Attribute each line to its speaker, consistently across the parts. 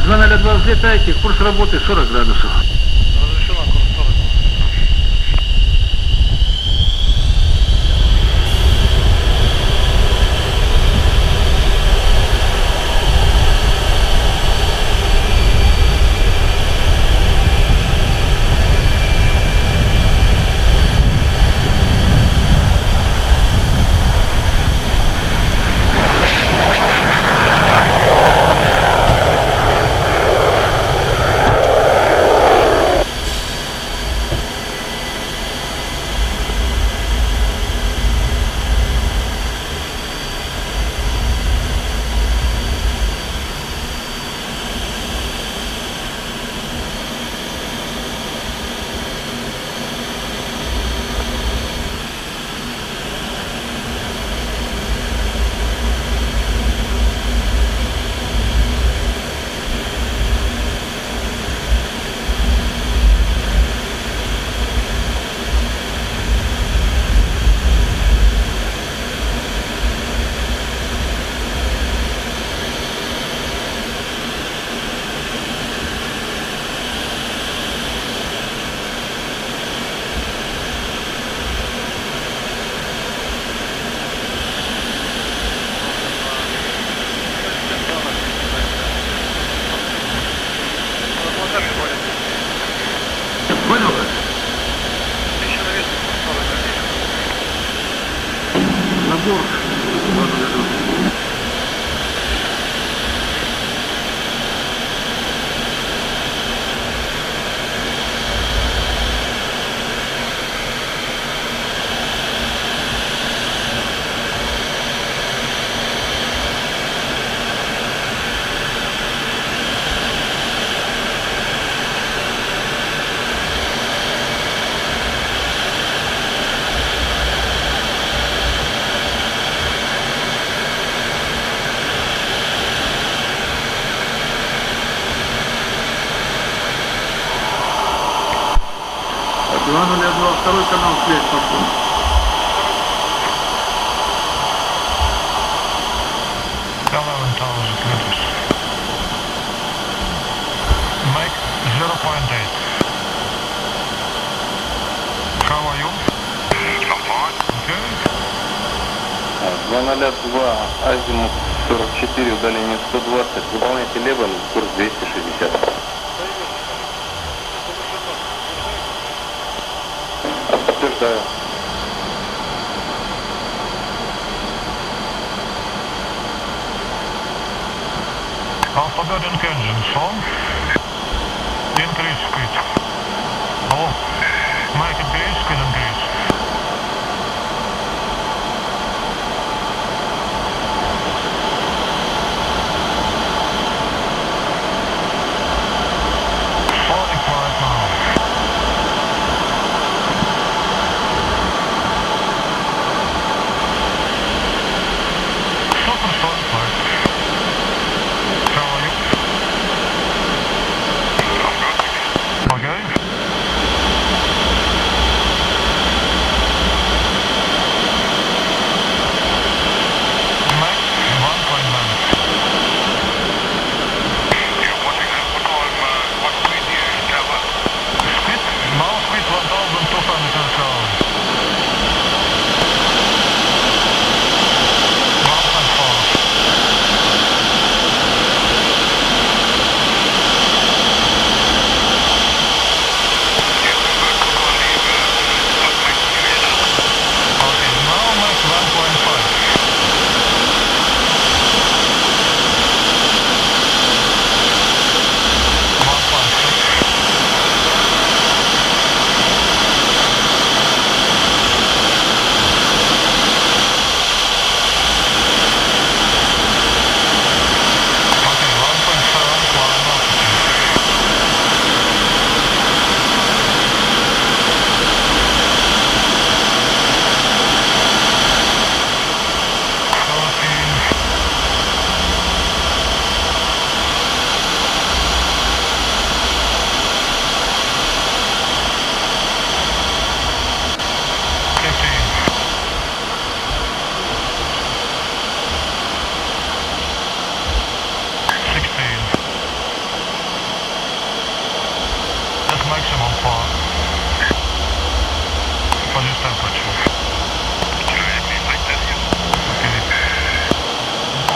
Speaker 1: 202 взлетайте, курс работы 40 градусов.
Speaker 2: Разрешено, курс 40.
Speaker 1: Понял вас? Набор. Ивану Леонидову, второй канал связь пошел.
Speaker 3: Make 0.8. How are you? I'm fine. Okay.
Speaker 4: 202, азимут 44, удаление 120, выполняйте левым, курс 260. Подтверждаю.
Speaker 3: Alphabet engine, son. Increase speed. Oh, make increase, speed increase. Okay.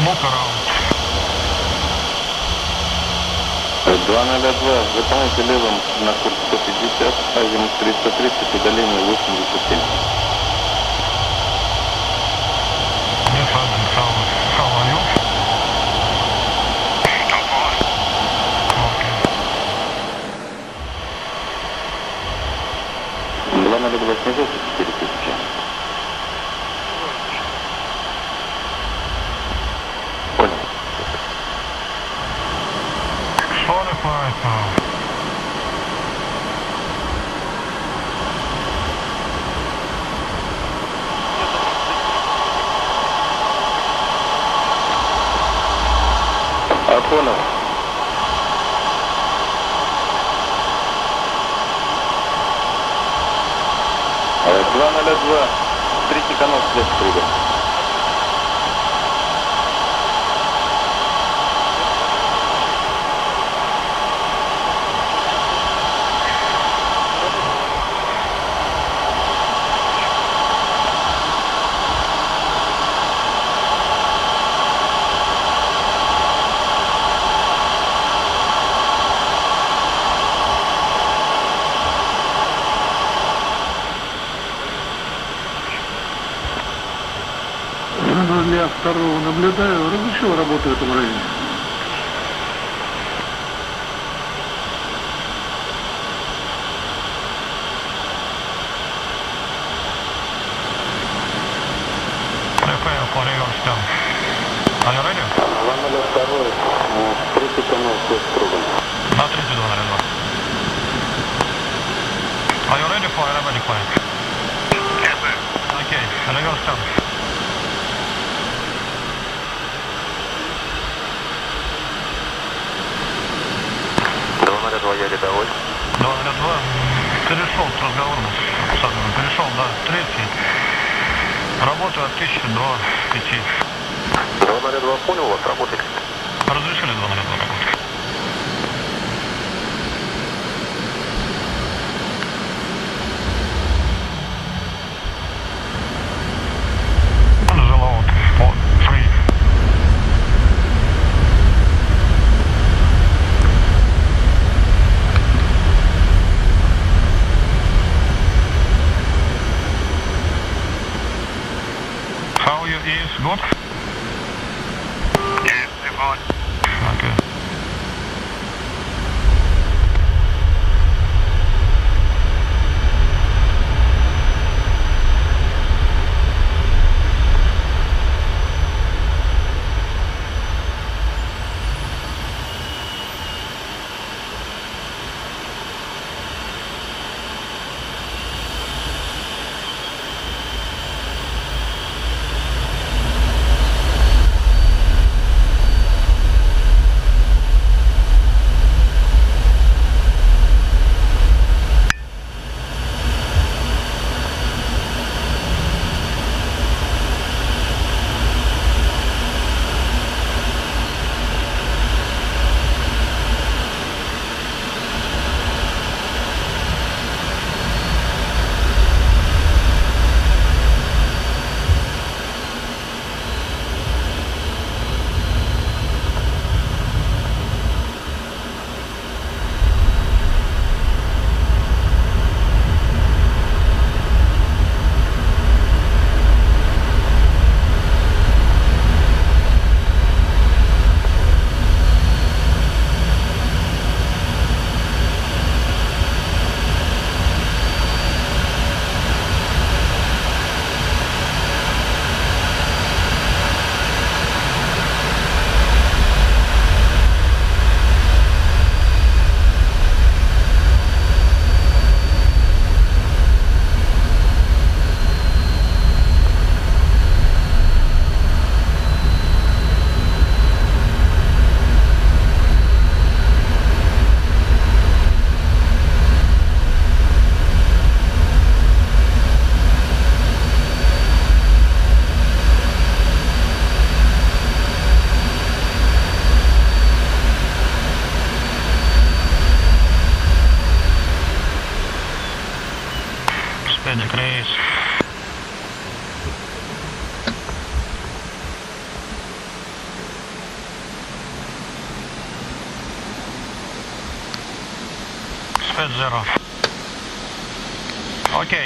Speaker 3: Лука раунд.
Speaker 4: 202, выполняйте левым на курс 150, азимут 330, удаление 87.
Speaker 3: Yes, Sergeant, how are you? I'm fine. Okay.
Speaker 4: 202 снижайте 4000. Понял.
Speaker 3: Sorry for it now.
Speaker 4: Понял. А 202, третий канал связь с кругом.
Speaker 1: Для второго наблюдаю. Разрешил работу в этом районе.
Speaker 3: Prepare for reverse turn. Are you ready?
Speaker 4: 202, третий канал связь с кругом.
Speaker 3: На 32 на 2. Are you ready for aerobatic flight? Yes, sir. Okay, reverse turn.
Speaker 4: 202, я рядовой.
Speaker 3: 202. Перешел с разговором с Садовым. Перешел, да, третий. Работаю от 1000 до 5.
Speaker 4: 202, понял вас, работает.
Speaker 3: Разрешили 202 работать. Желал по free. How you is good?
Speaker 2: Yes, they're fine.
Speaker 3: Okay. 250. Окей.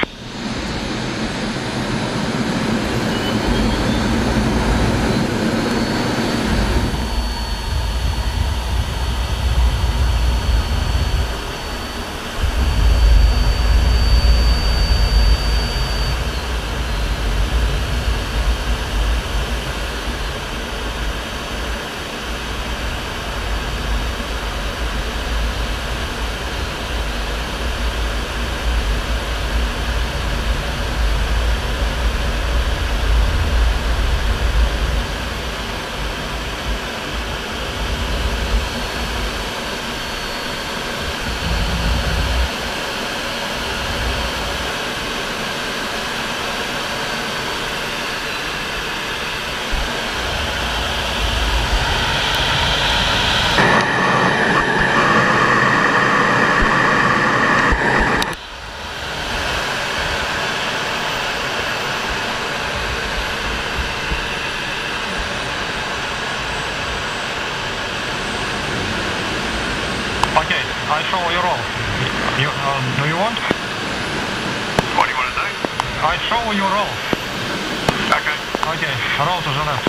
Speaker 3: Okay, I show you roll. Do you want?
Speaker 2: What do you want to do?
Speaker 3: I show you roll.
Speaker 2: Okay.
Speaker 3: Okay, roll to the left.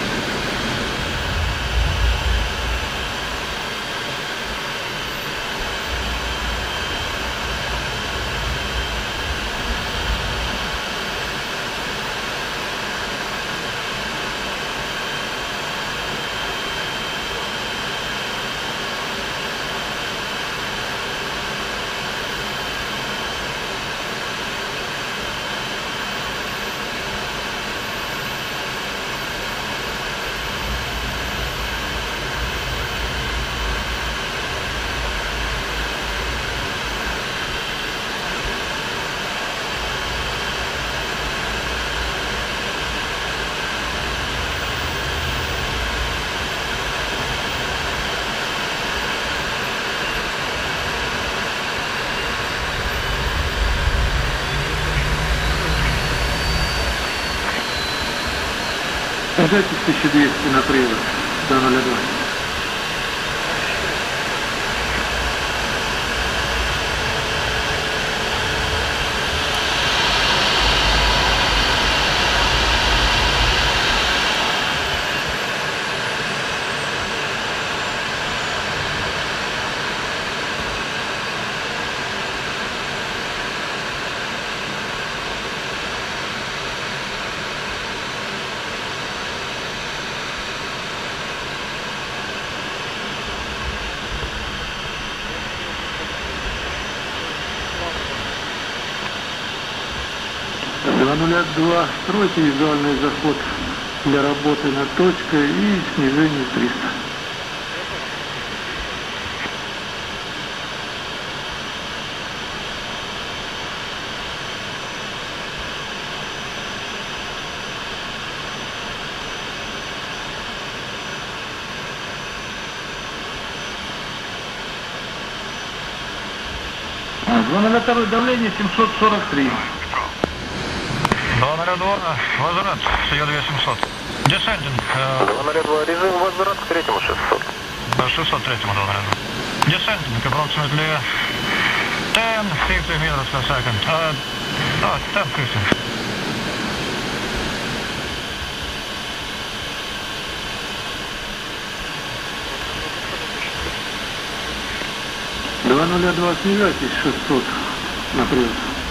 Speaker 1: Дайте 1200 на привод до 02. До 02 стройте визуальный заход для работы над точкой и снижение 300. Звонолетовое давление 743.
Speaker 3: 202, возврат, Ю-2700. Descending.
Speaker 4: 202, режим возврат к третьему 600.
Speaker 3: 603-му 202. Descending, approximately 10-50 meters per second. 10-50.
Speaker 1: Два 02 снижайтесь 600 на привод.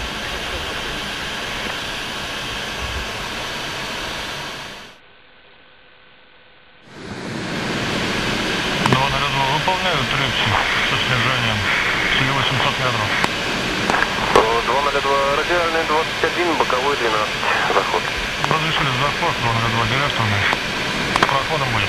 Speaker 3: Выполняю третий со снижением с 800 метров.
Speaker 4: 202, радиальный 21, боковой 12, заход.
Speaker 3: Разрешили заход, 202, директорный. Проходом будет.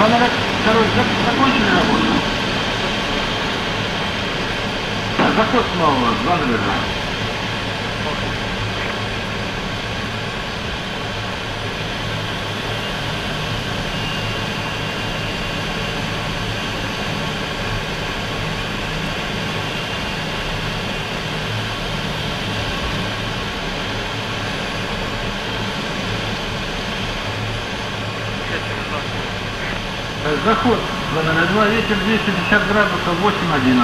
Speaker 1: 202 закончили работу? Заход снова, 202. Заход 202, ветер 250 градусов, 8-11.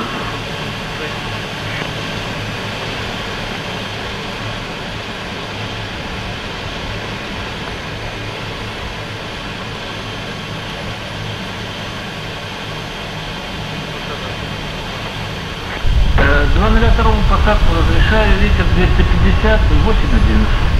Speaker 1: Э, 202 посадку разрешаю, ветер 250, 8-11.